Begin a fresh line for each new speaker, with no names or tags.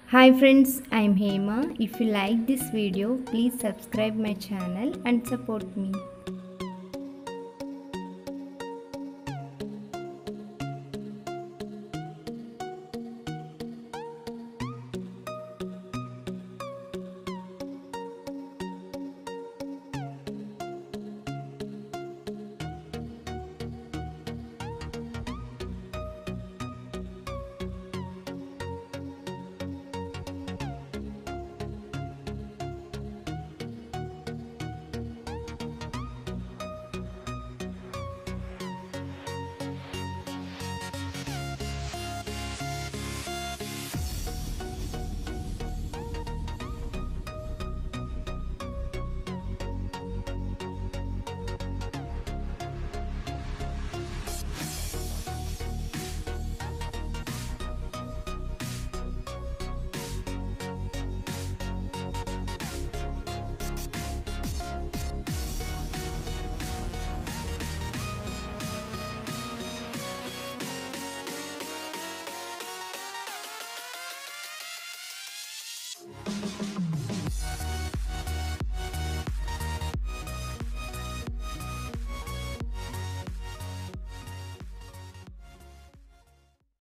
Hi friends, I'm Hema. If you like this video, please subscribe my channel and support me.